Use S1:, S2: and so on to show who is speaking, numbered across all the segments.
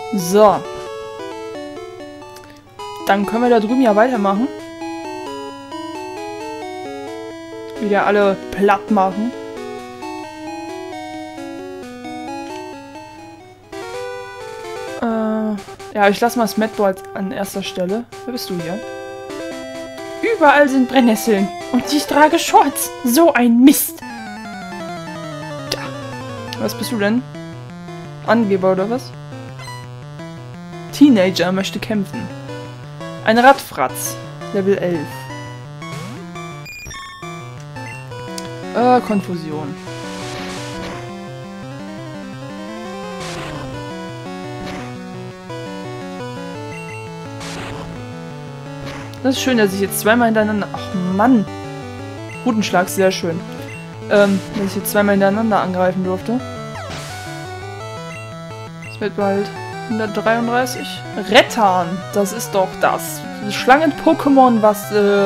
S1: So. Dann können wir da drüben ja weitermachen. Wieder alle platt machen. Ja, ich lasse mal Smetbo an erster Stelle. Wer bist du hier? Überall sind Brennnesseln. Und ich trage Shorts. So ein Mist. Da. Was bist du denn? Angeber oder was? Teenager möchte kämpfen. Ein Radfratz. Level 11. Konfusion. Das ist schön, dass ich jetzt zweimal hintereinander... Ach Mann! Rutenschlag, sehr schön. Dass ich jetzt zweimal hintereinander angreifen durfte. Das wird bald 133. Rettan! Das ist doch das Schlangen-Pokémon, was...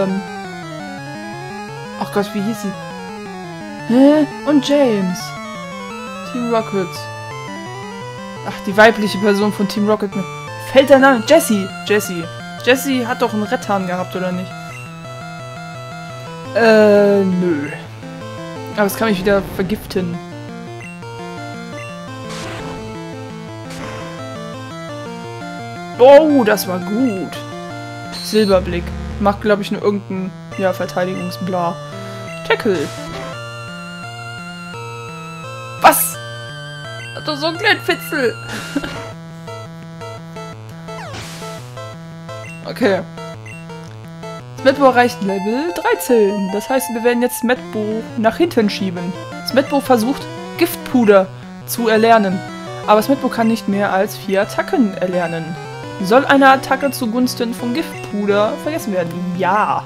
S1: Ach Gott, wie hieß sie? Hä? Und James. Team Rocket. Ach, die weibliche Person von Team Rocket. Fällt der Name? Jessie. Jessie. Jessie hat doch einen Rettan gehabt, oder nicht? Nö. Aber es kann mich wieder vergiften. Oh, das war gut. Silberblick. Macht, glaube ich, nur irgendein, ja, Verteidigungsbla. Tackle. Was? Hat doch so einen kleinen Fitzel. Okay. Smetbo erreicht Level 13. Das heißt, wir werden jetzt Smetbo nach hinten schieben. Smetbo versucht, Giftpuder zu erlernen. Aber Smetbo kann nicht mehr als 4 Attacken erlernen. Soll eine Attacke zugunsten von Giftpuder vergessen werden? Ja.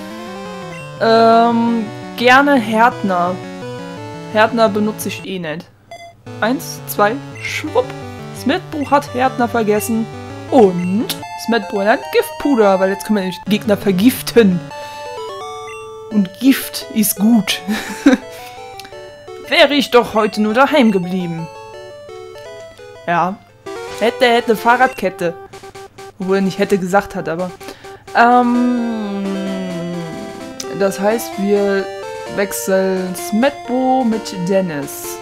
S1: Gerne Härtner. Härtner benutze ich eh nicht. 1, 2, schwupp. Smetbo hat Härtner vergessen. Und Smetbo lernt Giftpuder, weil jetzt können wir nämlich Gegner vergiften. Und Gift ist gut. Wäre ich doch heute nur daheim geblieben. Ja. Hätte, Fahrradkette. Obwohl er nicht hätte gesagt hat, aber... das heißt, wir wechseln Smetbo mit Dennis.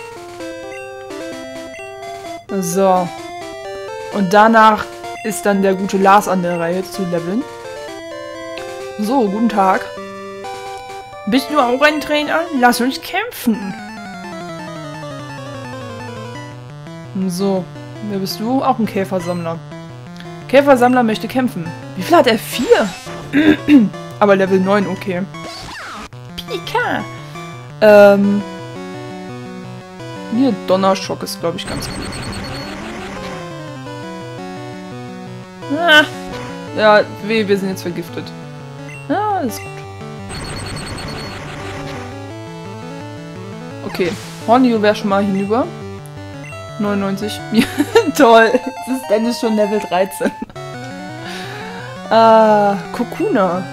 S1: So. Und danach ist dann der gute Lars an der Reihe zu leveln. So, guten Tag. Bist du auch ein Trainer? Lass uns kämpfen. So, wer bist du? Auch ein Käfersammler. Käfersammler möchte kämpfen. Wie viel hat er? 4? Aber Level 9, okay. Pika. Hier, Donnerschock ist, glaube ich, ganz gut. Ah, ja, wir sind jetzt vergiftet. Ah, ist gut. Okay, Hornio wäre schon mal hinüber. 99. Toll, jetzt ist Dennis schon Level 13. Kokuna.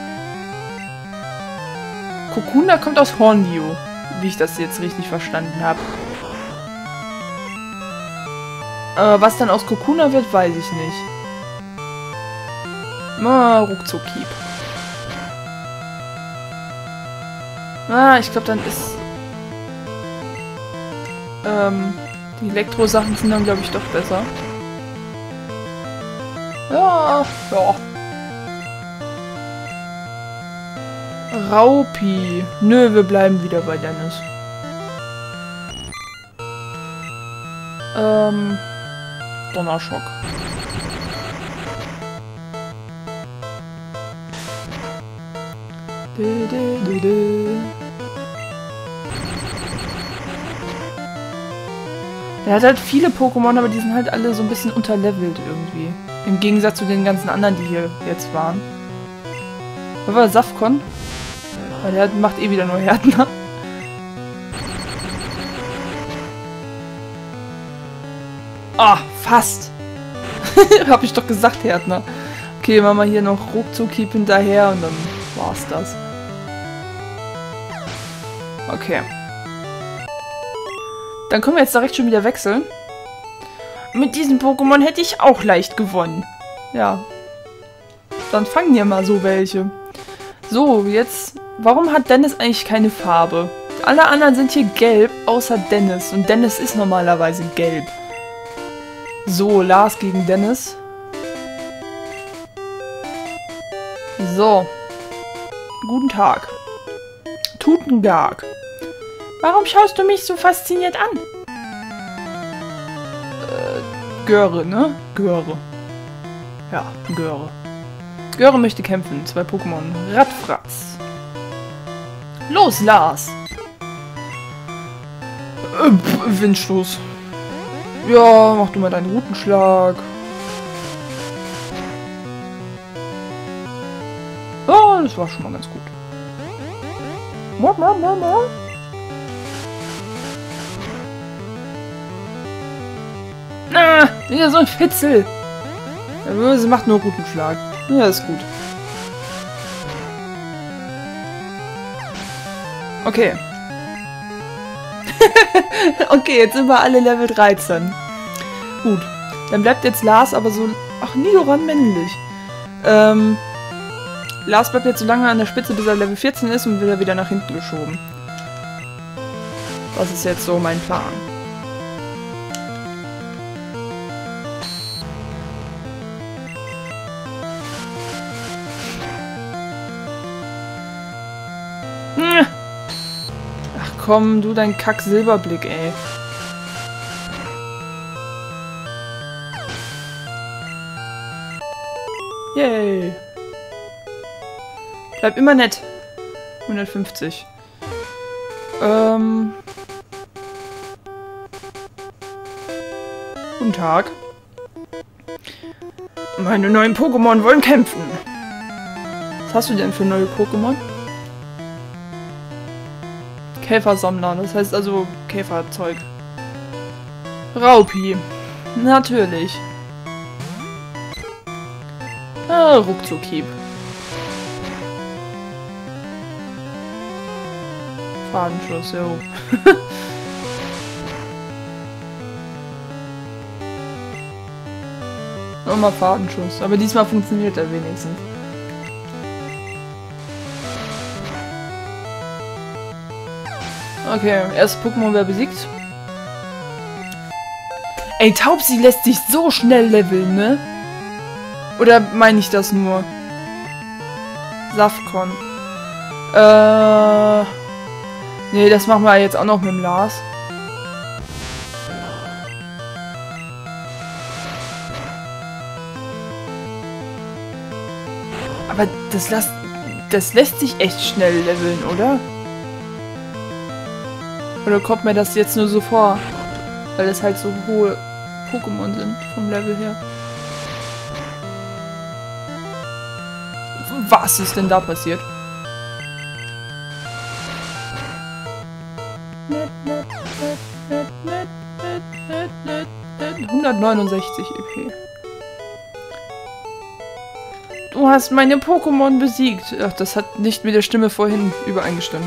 S1: Kokuna kommt aus Hornio, wie ich das jetzt richtig verstanden habe. Was dann aus Kokuna wird, weiß ich nicht. Ruckzuck-Hieb. Ich glaube, dann ist... die Elektro-Sachen sind dann, glaube ich, doch besser. Ja. Raupi. Nö, wir bleiben wieder bei Dennis. Donnerschock. Er hat halt viele Pokémon, aber die sind halt alle so ein bisschen unterlevelt irgendwie. Im Gegensatz zu den ganzen anderen, die hier jetzt waren. Was war Safkon? Weil der macht eh wieder nur Härtner. Ah, fast! Hab ich doch gesagt, Härtner. Okay, machen wir hier noch Ruckzuck-Hieb hinterher und dann war's das. Okay. Dann können wir jetzt direkt schon wieder wechseln. Mit diesem Pokémon hätte ich auch leicht gewonnen. Ja. Dann fangen ja mal so welche. So, jetzt... Warum hat Dennis eigentlich keine Farbe? Alle anderen sind hier gelb, außer Dennis. Und Dennis ist normalerweise gelb. So, Lars gegen Dennis. So. Guten Tag. Tutengarg. Warum schaust du mich so fasziniert an? Göre, ne? Göre. Ja, Göre. Göre möchte kämpfen. 2 Pokémon. Radfratz. Los, Lars! Windstoß. Ja, mach du mal deinen Routenschlag. Oh, das war schon mal ganz gut. Na, wieder so ein Fitzel. Sie macht nur Routenschlag. Ja, ist gut. Okay. Okay, jetzt sind wir alle Level 13. Gut. Dann bleibt jetzt Lars aber so... Ach, Nidoran männlich. Lars bleibt jetzt so lange an der Spitze, bis er Level 14 ist und wird er wieder nach hinten geschoben. Das ist jetzt so mein Plan. Ach komm, du dein Kack-Silberblick, ey. Yay. Bleib immer nett. 150. Guten Tag. Meine neuen Pokémon wollen kämpfen. Was hast du denn für neue Pokémon? Käfersammler, das heißt also Käferzeug. Raupi. Natürlich. Ruckzuckhieb. Fadenschuss, jo. Nochmal Fadenschuss. Aber diesmal funktioniert er wenigstens. Okay, erstes Pokémon wer besiegt. Ey, Taubsi lässt sich so schnell leveln, ne? Oder meine ich das nur? Safcon. Nee, das machen wir jetzt auch noch mit dem Lars. Aber das lässt sich echt schnell leveln, oder? Oder kommt mir das jetzt nur so vor? Weil das halt so hohe Pokémon sind, vom Level her. Was ist denn da passiert? 169 EP. Du hast meine Pokémon besiegt. Ach, das hat nicht mit der Stimme vorhin übereingestimmt.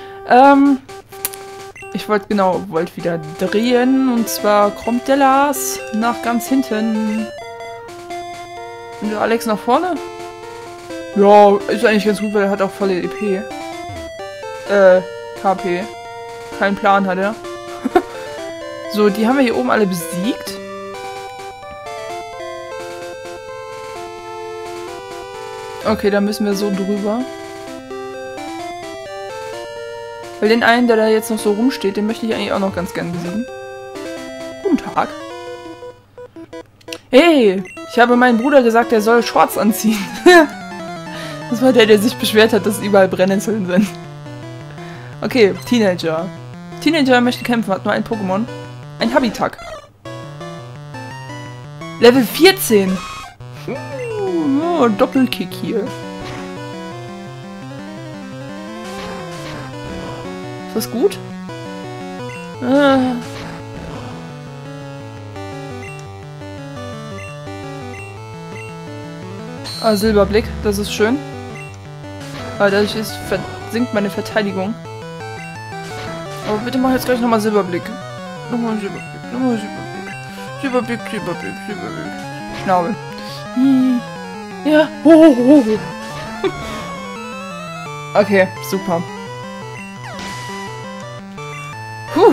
S1: Ich wollte wieder drehen. Und zwar kommt der Lars nach ganz hinten. Und der Alex nach vorne? Ja, ist eigentlich ganz gut, weil er hat auch volle EP. KP. Keinen Plan hat er. So, die haben wir hier oben alle besiegt. Okay, dann müssen wir so drüber. Weil den einen, der da jetzt noch so rumsteht, den möchte ich eigentlich auch noch ganz gern besiegen. Guten Tag. Hey, ich habe meinem Bruder gesagt, er soll Shorts anziehen. Das war der sich beschwert hat, dass überall Brennnesseln sind. Okay, Teenager. Teenager möchte kämpfen, hat nur ein Pokémon. Ein Habitak. Level 14. Doppelkick hier. Ist das gut? Silberblick, das ist schön. Aber dadurch sinkt meine Verteidigung. Aber bitte mach jetzt gleich nochmal Silberblick. Nochmal Silberblick. Silberblick, Silberblick, Silberblick. Schnabel. Ja. Oh. Okay, super. Puh.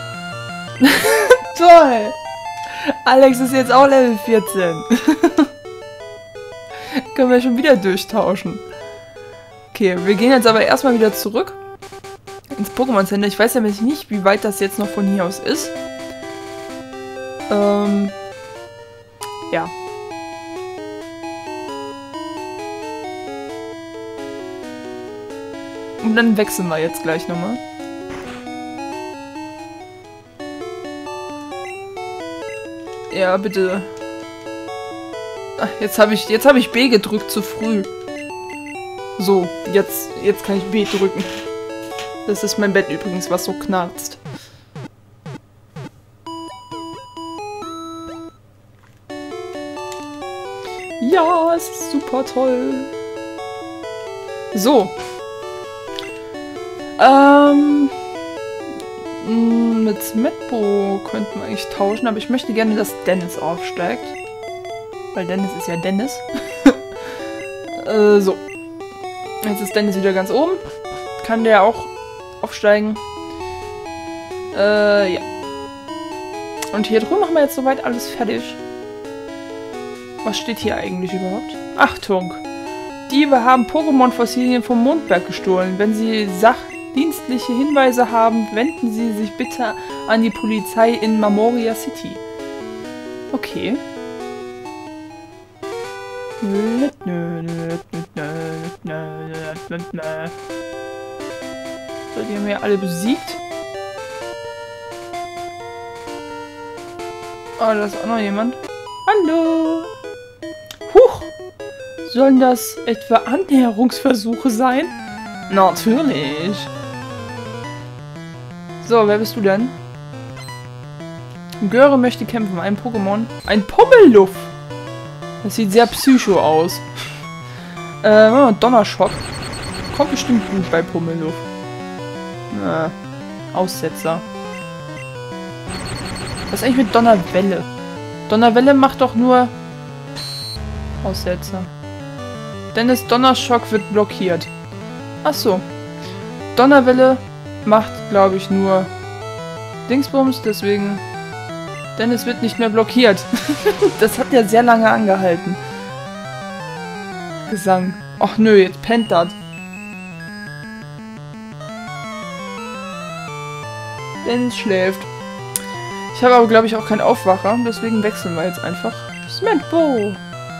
S1: Toll. Alex ist jetzt auch Level 14. Können wir schon wieder durchtauschen. Okay, wir gehen jetzt aber erstmal wieder zurück ins Pokémon Center. Ich weiß ja nicht, wie weit das jetzt noch von hier aus ist. Ja. Und dann wechseln wir jetzt gleich nochmal. Ja, bitte. Ach, jetzt habe ich B gedrückt zu früh. So, jetzt kann ich B drücken. Das ist mein Bett übrigens, was so knarzt. Ja, es ist super toll. So. Mit Smetbo könnten wir eigentlich tauschen, aber ich möchte gerne, dass Dennis aufsteigt. Weil Dennis ist ja Dennis. So. Jetzt ist Dennis wieder ganz oben. Kann der auch aufsteigen? Ja. Und hier drüben machen wir jetzt soweit alles fertig. Was steht hier eigentlich überhaupt? Achtung! Diebe haben Pokémon-Fossilien vom Mondberg gestohlen. Wenn Sie sachdienstliche Hinweise haben, wenden Sie sich bitte an die Polizei in Marmoria City. Okay. So, die haben ja alle besiegt. Oh, da ist auch noch jemand. Hallo! Huch! Sollen das etwa Annäherungsversuche sein? Natürlich! So, wer bist du denn? Göre möchte kämpfen. Ein Pokémon. Ein Pummelluff! Das sieht sehr psycho aus. Donnerschock. Kommt bestimmt gut bei Pummelluff. Aussetzer. Was ist eigentlich mit Donnerwelle? Donnerwelle macht doch nur Aussetzer. Dennis Donnerschock wird blockiert. Achso. Donnerwelle macht, glaube ich, nur Dingsbums, deswegen Dennis wird nicht mehr blockiert. Das hat ja sehr lange angehalten. Gesang. Ach nö, jetzt pennt das. Dennis schläft. Ich habe aber, glaube ich, auch keinen Aufwacher. Deswegen wechseln wir jetzt einfach. Smetbo!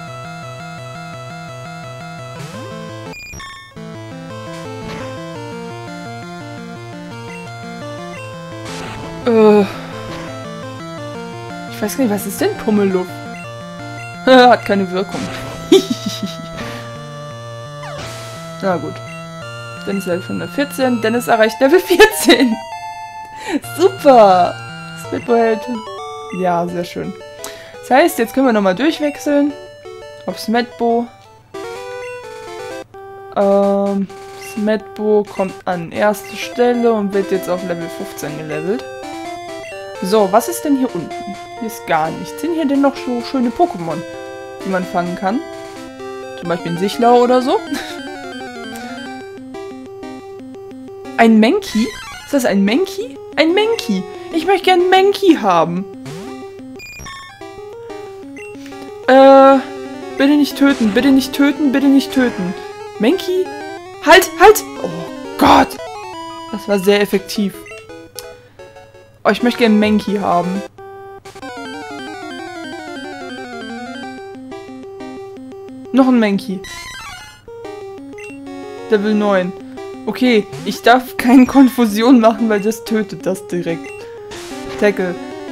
S1: Ich weiß gar nicht, was ist denn Pummelluff? Hat keine Wirkung. Na gut. Dennis Level 14. Dennis erreicht Level 14. Super! Smetbo hält. Ja, sehr schön. Das heißt, jetzt können wir nochmal durchwechseln. Auf Smetbo. Smetbo kommt an erste Stelle und wird jetzt auf Level 15 gelevelt. So, was ist denn hier unten? Hier ist gar nichts. Sind hier denn noch so schöne Pokémon, die man fangen kann? Zum Beispiel ein Sichlau oder so? Ein Menki? Ist das ein Menki? Ein Menki! Ich möchte gerne einen Menki haben. Bitte nicht töten, bitte nicht töten, bitte nicht töten. Menki? Halt, halt! Oh Gott! Das war sehr effektiv. Oh, ich möchte gerne einen Menki haben. Noch ein Menki. Level 9. Okay, ich darf keine Konfusion machen, weil das tötet das direkt. Tackle.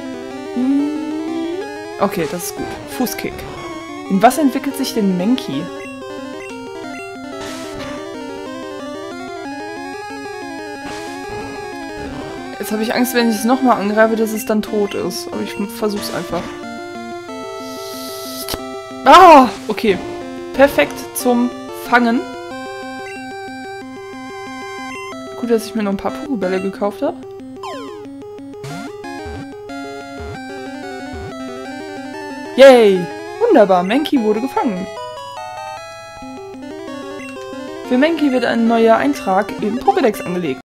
S1: Okay, das ist gut. Fußkick. In was entwickelt sich denn Menki? Jetzt habe ich Angst, wenn ich es nochmal angreife, dass es dann tot ist. Aber ich versuch's einfach. Ah, okay. Perfekt zum Fangen. Gut, dass ich mir noch ein paar Pokébälle gekauft habe. Yay! Wunderbar, Mankey wurde gefangen. Für Mankey wird ein neuer Eintrag im Pokédex angelegt.